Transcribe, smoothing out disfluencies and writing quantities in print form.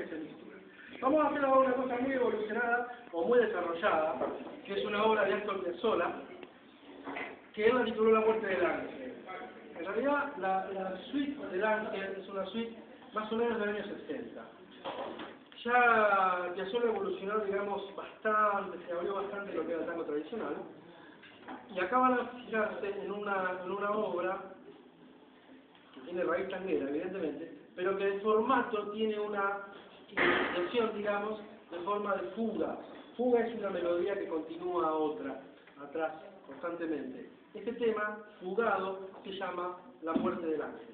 esa mixtura. Vamos a hacer ahora una cosa muy evolucionada o muy desarrollada, que es una obra de Astor Piazzolla, que él la tituló La muerte del ángel. En realidad, la suite del ángel es una suite más o menos del año 60. Ya Piazzolla evolucionó, digamos, bastante, se abrió bastante de lo que era el tango tradicional. Y acá van a fijarse en una obra que tiene raíz tanguera, evidentemente, pero que el formato tiene una intención, digamos, de forma de fuga. Fuga es una melodía que continúa a otra, atrás, constantemente. Este tema, fugado, se llama La muerte del ángel.